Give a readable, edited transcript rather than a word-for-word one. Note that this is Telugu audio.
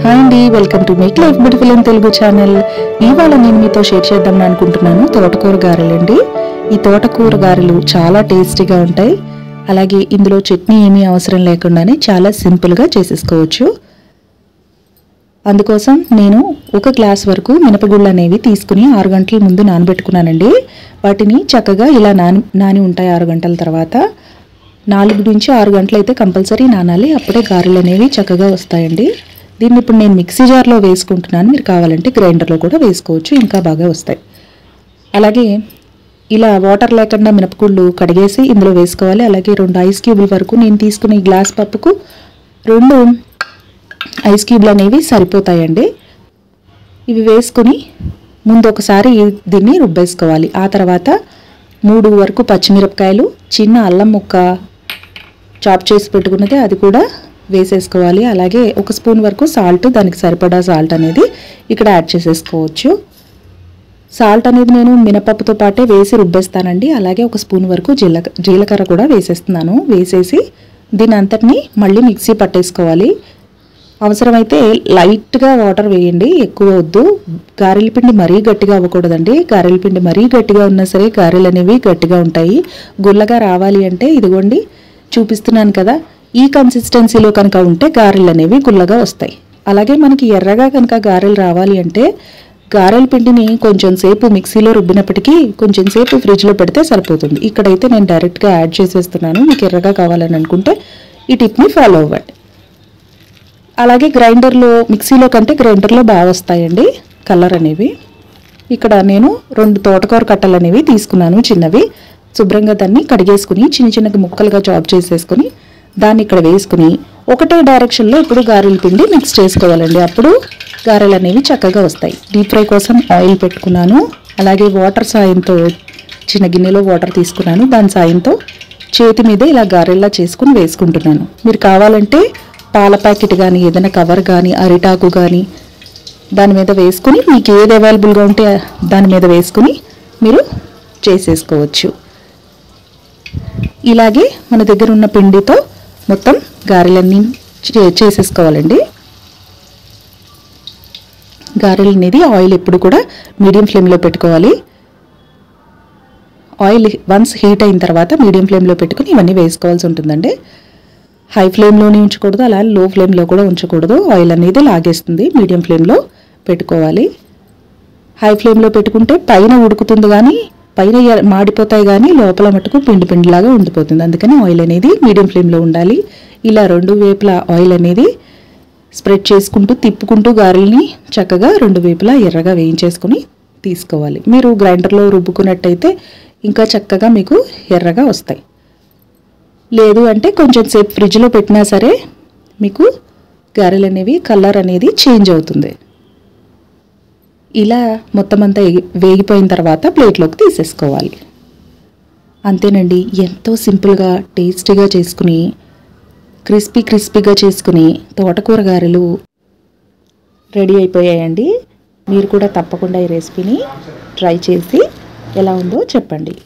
హాయ్ అండి, welcome to make life beautiful in Telugu channel. ఇవాళ నేను మీతో షేర్ చేద్దాం అనుకుంటున్నాను తోటకూర గారెలు అండి. ఈ తోటకూర గారెలు చాలా టేస్టీగా ఉంటాయి. అలాగే ఇందులో చట్నీ ఏమీ అవసరం లేకుండానే చాలా సింపుల్గా చేసేసుకోవచ్చు. అందుకోసం నేను ఒక గ్లాస్ వరకు మినపగుళ్ళు అనేవి తీసుకుని 6 గంటల ముందు నానబెట్టుకున్నానండి. వాటిని చక్కగా ఇలా నాని ఉంటాయి 6 గంటల తర్వాత. 4 నుంచి 6 గంటలు అయితే కంపల్సరీ నానాలి, అప్పుడే గారెలు అనేవి చక్కగా వస్తాయండి. దీన్ని ఇప్పుడు నేను మిక్సీ జార్లో వేసుకుంటున్నాను. మీరు కావాలంటే గ్రైండర్లో కూడా వేసుకోవచ్చు, ఇంకా బాగా వస్తాయి. అలాగే ఇలా వాటర్ లేకుండా మినపగుళ్ళు కడిగేసి ఇందులో వేసుకోవాలి. అలాగే 2 ఐస్ క్యూబుల వరకు నేను తీసుకునే గ్లాస్ పప్పుకు 2 ఐస్ క్యూబ్లు అనేవి సరిపోతాయండి. ఇవి వేసుకుని ముందు ఒకసారి దీన్ని రుబ్బేసుకోవాలి. ఆ తర్వాత 3 వరకు పచ్చిమిరపకాయలు, చిన్న అల్లం ముక్క చాప్ చేసి పెట్టుకున్నది అది కూడా వేసేసుకోవాలి. అలాగే 1 స్పూన్ వరకు సాల్ట్, దానికి సరిపడా సాల్ట్ అనేది ఇక్కడ యాడ్ చేసేసుకోవచ్చు. సాల్ట్ అనేది నేను మినపప్పుతో పాటే వేసి రుబ్బేస్తానండి. అలాగే 1 స్పూన్ వరకు జీలకర్ర కూడా వేసేస్తున్నాను. వేసేసి దీని అంతటిని మళ్ళీ మిక్సీ పట్టేసుకోవాలి. అవసరమైతే లైట్గా వాటర్ వేయండి, ఎక్కువ వద్దు. గారెల పిండి మరీ గట్టిగా అవ్వకూడదండి. గారెల పిండి మరీ గట్టిగా ఉన్నా సరే గారెలు అనేవి గట్టిగా ఉంటాయి. గుల్లగా రావాలి అంటే ఇదిగోండి చూపిస్తున్నాను కదా, ఈ కన్సిస్టెన్సీలో కనుక ఉంటే గారెలు అనేవి గుల్లగా వస్తాయి. అలాగే మనకి ఎర్రగా కనుక గారెలు రావాలి అంటే గారెల పిండిని కొంచెం సేపు మిక్సీలో రుబ్బినప్పటికీ కొంచెం సేపు ఫ్రిడ్జ్లో పెడితే సరిపోతుంది. ఇక్కడైతే నేను డైరెక్ట్గా యాడ్ చేసేస్తున్నాను. మీకు ఎర్రగా కావాలని అనుకుంటే ఈ టిప్ని ఫాలో అవ్వండి. అలాగే గ్రైండర్లో, మిక్సీలో కంటే గ్రైండర్లో బాగా వస్తాయండి కలర్ అనేవి. ఇక్కడ నేను 2 తోటకూర కట్టలు అనేవి తీసుకున్నాను, చిన్నవి. శుభ్రంగా దాన్ని కడిగేసుకుని చిన్న చిన్నగా ముక్కలుగా చాప్ చేసేసుకుని దాన్ని ఇక్కడ వేసుకుని ఒకటే డైరెక్షన్లో ఇప్పుడు గారెల పిండి మిక్స్ చేసుకోవాలండి. అప్పుడు గారెలు అనేవి చక్కగా వస్తాయి. డీప్ ఫ్రై కోసం ఆయిల్ పెట్టుకున్నాను. అలాగే వాటర్ సాయంతో చిన్న గిన్నెలో వాటర్ తీసుకున్నాను. దాని సాయంతో చేతి మీద ఇలా గారెల్లా చేసుకుని వేసుకుంటున్నాను. మీరు కావాలంటే పాల ప్యాకెట్ కానీ, ఏదైనా కవర్ కానీ, అరిటాకు కానీ దాని మీద వేసుకుని మీకు ఏది అవైలబుల్గా ఉంటే దాని మీద వేసుకుని మీరు చేసేసుకోవచ్చు. ఇలాగే మన దగ్గర ఉన్న పిండితో మొత్తం గారెలన్నీ చేసేసుకోవాలండి. గారెలు అనేది ఆయిల్ ఎప్పుడు కూడా మీడియం ఫ్లేమ్లో పెట్టుకోవాలి. ఆయిల్ వన్స్ హీట్ అయిన తర్వాత మీడియం ఫ్లేమ్లో పెట్టుకుని ఇవన్నీ వేసుకోవాల్సి ఉంటుందండి. హై ఫ్లేమ్లోనే ఉంచకూడదు, అలా లో ఫ్లేమ్లో కూడా ఉంచకూడదు. ఆయిల్ అనేది లాగేస్తుంది. మీడియం ఫ్లేమ్లో పెట్టుకోవాలి. హై ఫ్లేమ్లో పెట్టుకుంటే పైన ఉడుకుతుంది కానీ పైన మాడిపోతాయి కానీ లోపల మటుకు పిండి పిండిలాగా ఉండిపోతుంది. అందుకని ఆయిల్ అనేది మీడియం ఫ్లేమ్లో ఉండాలి. ఇలా 2 వైపులా ఆయిల్ అనేది స్ప్రెడ్ చేసుకుంటూ తిప్పుకుంటూ గారెల్ని చక్కగా 2 వైపులా ఎర్రగా వేయించేసుకుని తీసుకోవాలి. మీరు గ్రైండర్లో రుబ్బుకున్నట్టయితే ఇంకా చక్కగా మీకు ఎర్రగా వస్తాయి. లేదు అంటే కొంచెం సేపు ఫ్రిడ్జ్లో పెట్టినా సరే మీకు గారెలు అనేవి కలర్ అనేది చేంజ్ అవుతుంది. ఇలా మొత్తం అంతా వేగిపోయిన తర్వాత ప్లేట్లోకి తీసేసుకోవాలి. అంతేనండి, ఎంతో సింపుల్గా టేస్టీగా చేసుకుని క్రిస్పీగా చేసుకుని తోటకూర గారెలు రెడీ అయిపోయాయండి. మీరు కూడా తప్పకుండా ఈ రెసిపీని ట్రై చేసి ఎలా ఉందో చెప్పండి.